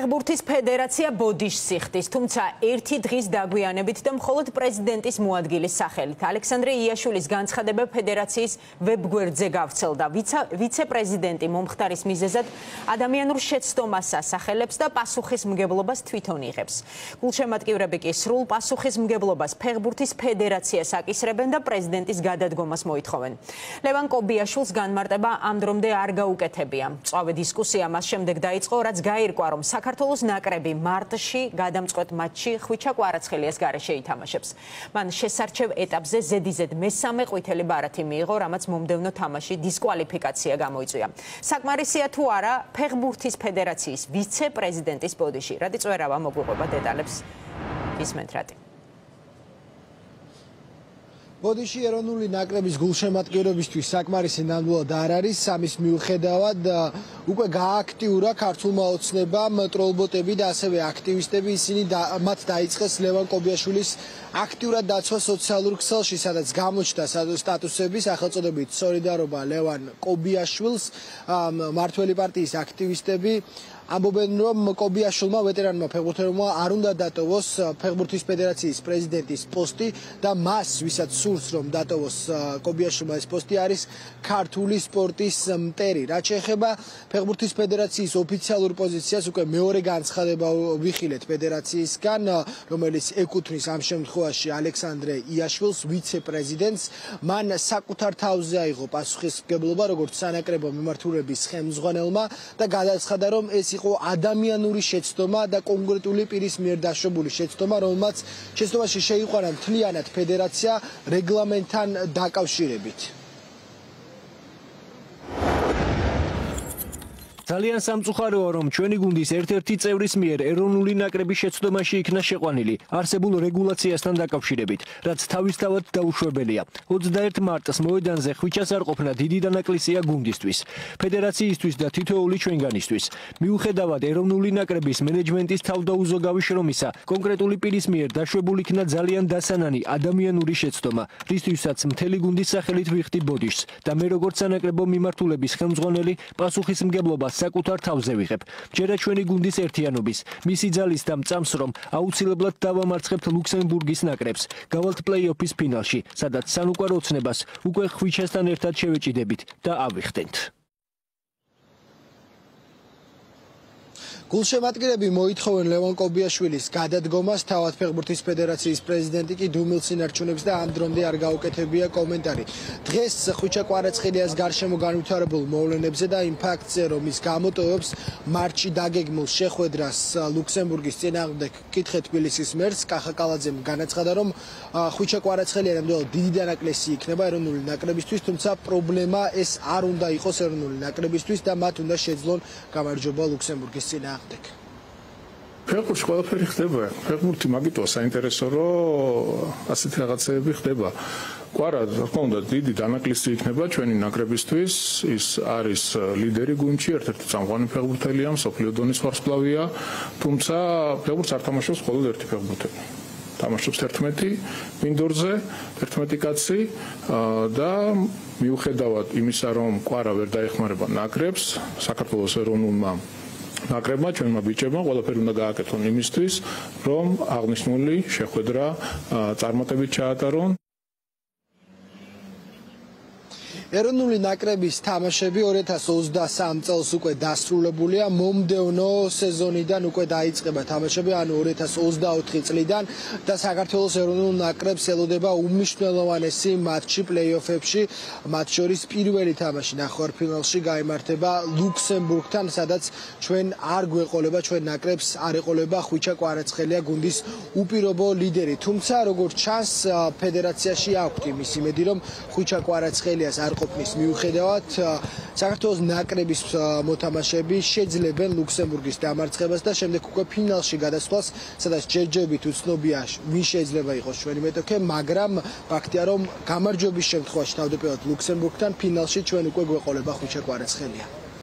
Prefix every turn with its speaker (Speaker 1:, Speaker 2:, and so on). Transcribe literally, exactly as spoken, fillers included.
Speaker 1: ფეხბურთის ფედერაცია ბოდიშს იხდის, თუმცა ერთი დღის დაგვიანებით და მხოლოდ პრეზიდენტის მოადგილის სახელით. ალექსანდრე იაშვილის განცხადება ფედერაციის ვებგვერდზე გავრცელდა. ვიცე-პრეზიდენტი მომხდარის მიზეზად ადამიანურ შეცდომას ასახელებს და პასუხისმგებლობას თვითონ იღებს. გულშემატკივრები კი სრულ პასუხისმგებლობას ფეხბურთის ფედერაციას აკისრებენ და პრეზიდენტის გადადგომას მოითხოვენ. ლევან კობიაშვილს განმარტება ამ დრომდე არ გაუკეთებია. მწვავე დისკუსია მას შემდეგ დაიწყო, რაც გაირკვა, რომ საქართველოს ნაკრები მარტში გადამწყვეტ მატჩში ხვიჩა კვარაცხელიას გარეშე ითამაშებს. მან შესარჩევ ეტაპზე ზედიზედ მესამე ყვითელი ბარათი მიიღო, რამაც მომდევნო თამაში დისკვალიფიკაცია გამოიწვია. საკმარისია თუ არა ფეხბურთის ფედერაციის ვიცე-პრეზიდენტის ბოდიში. რადი წვერავა მოგვიყვება დეტალებს ისმენთ რატი.
Speaker 2: ბოდიში ეროვნული ნაკრების გულშემატკივრებისთვის საკმარისი ნამდვილად არ არის, ამის მიუხედავად უკვე გააქტიურა ქართულმა ოცნებამ ტროლბოტები და ასევე აქტივისტები, ისინი მათ დაიწყეს ლევან კობიაშვილის აქტიურად დაცვა სოციალურ ქსელში, სადაც გამოჩნდა სტატუსები სახელწოდებით სოლიდარობა ლევან კობიაშვილს, მართველი პარტიის აქტივისტები ამბობენ, რომ კობიაშვილმა ვეტერანმა ფეხბურთელმა არ უნდა დატოვოს ფეხბურთის ფედერაციის პრეზიდენტის პოსტი და მას, ვისაც სურს რომ დატოვოს კობიაშვილმა ეს პოსტი, არის ქართული სპორტის მტერი. რაც შეეხება ფეხბურთის ფედერაციის ოფიციალურ პოზიციას, უკვე მეორე განცხადება ვიხილეთ ფედერაციისგან, რომელიც ეკუთვნის ამ შემთხვევაში ალექსანდრე იაშვილს, ვიცე-პრეზიდენტს. მან საკუთარ თავზე აიღო პასუხისმგებლობა როგორც სანაკრებო მიმართულების ხელმძღვანელმა და გადაცხადა, რომ ეს იყო ადამიანური შეცდომა და კონკრეტული პირის მიერ დაშვებული შეცდომა, რომელმაც შეცდომაში შეიყვანა მთლიანად ფედერაცია რეგლამენტთან დაკავშირებით.
Speaker 3: ძალიან სამწუხაროა, რომ ჩვენი გუნდის ერთ-ერთი წევრის მიერ ეროვნული ნაკრების შეცდომაში იქნა შეყვანილი არსებულ რეგულაციასთან დაკავშირებით, რაც თავისთავად დაუშვებელია. ოცდაერთ მარტს მოედანზე ხვიჩას არ ყოფნა დიდი დანაკლისია გუნდისთვის, ფედერაციისთვის და თითოეული ჩვენგანისთვის. მიუხედავად ეროვნული ნაკრების მენეჯმენტის თავდაუზოგავი შრომისა, კონკრეტული პირის მიერ დაშვებული იქნა ძალიან დასანანი ადამიანური შეცდომა, რისთვისაც მთელი გუნდის სახელით ვიხდი ბოდიშს და მე როგორც სანაკრებო მიმართულების ხელმძღვანელი პასუხისმგებლობას საკუთარ თავზე ვიღებ. ჯერა ჩვენი გუნდის ერთიანობის, მისი ძალის და მწამს, რომ აუცილებლად დავამარცხებთ ლუქსემბურგის ნაკრებს, გავალთ პლეი-ოფის ფინალში, სადაც სანუკვარ ოცნებას უკვე ხვიჩასთან ერთად შევეჭიდებით და ავიხდენთ.
Speaker 2: გულშემატკივრები მოითხოვენ ლევან კობიაშვილის გადადგომას, თავად ფეხბურთის ფედერაციის პრეზიდენტი კი დუმილ წინარჩუნებს და ამ დრომდე არ გაუკეთებია კომენტარი. დღეს ხვიჩა კვარაცხელიას გარშემო განვითარებულ მოვლენებზე და იმ ფაქტზე, რომ ის გამოტოვებს მარტში დაგეგმილ შეხვედრას ლუქსემბურგის წინააღმდეგ კითხეთ თბილისის მერს, კახა კალაძემ განაცხადა, რომ ხვიჩა კვარაცხელია ნამდვილად დიდი დანაკლისი იქნება ეროვნული ნაკრებისთვის, თუმცა პრობლემა ეს არ უნდა იყოს ეროვნული ნაკრებისთვის და მათ უნდა შეძლონ გამარჯვება ლუქსემბურგის წინააღმდეგ.
Speaker 4: ფეხბურთში ყველაფერი ხდება. ფეხბურთი მაგიტოა საინტერესო, რომ ასეთი რაღაცეები ხდება. კვარა, რა უნდა დიდი დანაკლისი იქნება ჩვენი ნაკრებისთვის. ის არის ლიდერი გუნდში, ერთ-ერთი წამყვანი ფეხბურთელია, მსოფლიო დონის ვარსკვლავია, თუმცა ფეხბურთს არ თამაშობს მხოლოდ ერთი ფეხბურთელი. თამაშობს ერთმეტი მინდორზე, ერთმეტი კაცი და მიუხედავად იმისა, რომ კვარა ვერ დაეხმარება ნაკრებს, საქართველოს ეროვნულმა ნაკრებმა, ჩვენმა ბიჭებმა ყველაფერი უნდა გააკეთონ იმისთვის, რომ აღნიშნული შეხვედრა წარმატებით ჩაატარონ.
Speaker 2: ეროვნული ნაკრების თამაშები ორი ათას ოცდასამ წელს უკვე დასრულებულია, მომდევნო სეზონიდან უკვე დაიწყება თამაშები, ანუ ორი ათას ოცდაოთხი წლიდან და საქართველოს ეროვნულ ნაკრებს ელოდება უმნიშვნელოვანესი მატჩი პლეი-ოფებში, მათ შორის პირველი თამაში ნახევარფინალში გაიმართება ლუქსემბურგთან, სადაც ჩვენ არ გვეყოლება, ჩვენ ნაკრებს არ ეყოლება ხვიჩა კვარაცხელია გუნდის უპირობო ლიდერი. თუმცა როგორც ჩანს, ფედერაციაში აქვთ იმის იმედი, რომ ხვიჩა კვარაცხელიას არ ყოფნის მიუხედავად საქართველოს ნაკრების მოთამაშეები შეძლებენ ლუქსემბურგის დამარცხებას და შემდეგ უკვე ფინალში გადასვლას, სადაც ჯერჯერობით უცნობია ვინ შეიძლება იყოს ჩვენი მეტოქე, მაგრამ ფაქტია, რომ გამარჯვების შემთხვევაში თავდაპირველად ლუქსემბურგთან ფინალში ჩვენ უკვე გვეყოლება ხვიჩა კვარაცხელია.